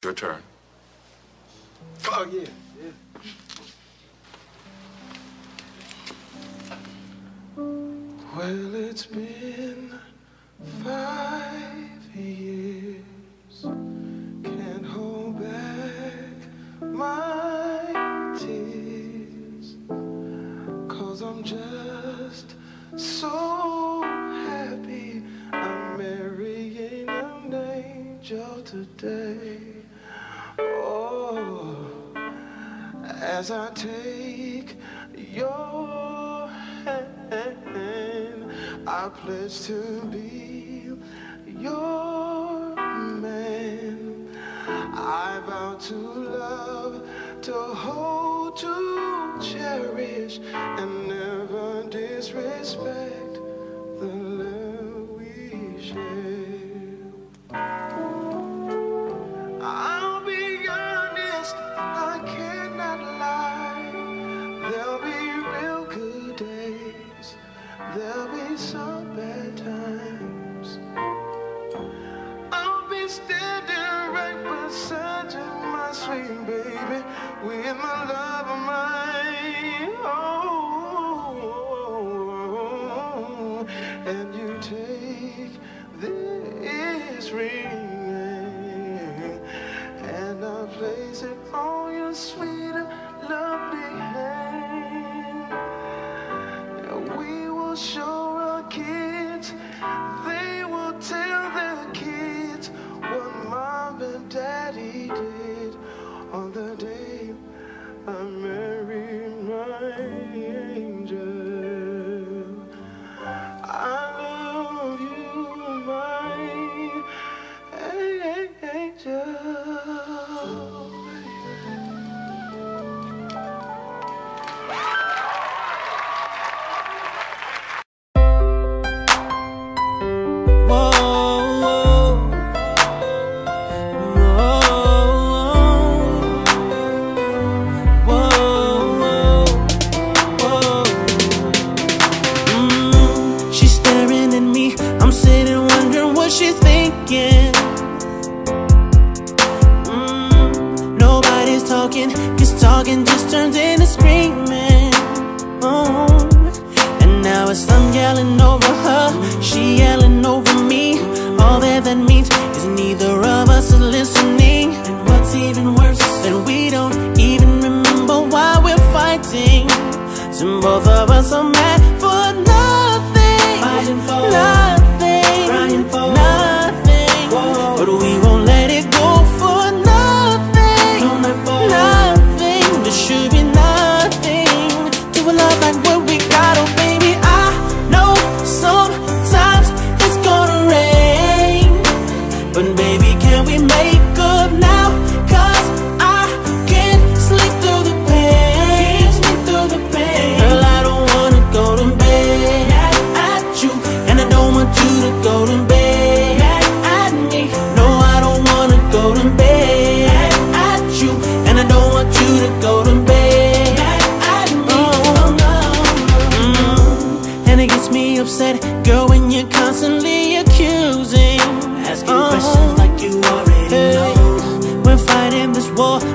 Your turn. Oh, yeah. Well, it's been 5 years. Can't hold back my tears, 'cause I'm just so happy I'm marrying an angel today. Oh, as I take your hand, I pledge to be your man. I vow to love, to hold, to cherish, and never disrespect the love we share. I'll be honest, I cannot lie. There'll be real good days, there'll be some bad times. I'll be standing right beside you, my sweet baby, with my love of mine. Oh, and you take this ring and I'll place it on your sweet and lovely hand. And we will show our kids, they will tell their kids what mom and daddy did on the day I married my angel. I love you, my angel. She's staring at me, I'm sitting wondering what she's thinking. Nobody's talking, 'cause talking just turns into screaming. And now it's I'm yelling over her, she yelling over me. All that means is neither of us is listening. And what's even worse, that we don't even remember why we're fighting. So both of us are mad for nothing, fighting for nothing, crying for nothing. Whoa. But we won't let it go for nothing, no, not for nothing. There should be nothing to a love like what we got. Oh baby, I know sometimes it's gonna rain, but baby, can we make up now? 'Cause I can't sleep through the pain, Girl, I don't wanna go to bed mad at you, and I don't want you to go to bed mad at me. No, I don't wanna go to bed mad at you, and I don't want you to go to bed mad at me. Oh, no. And it gets me upset, girl, when you're constantly accusing, asking questions like you already know. We're fighting this war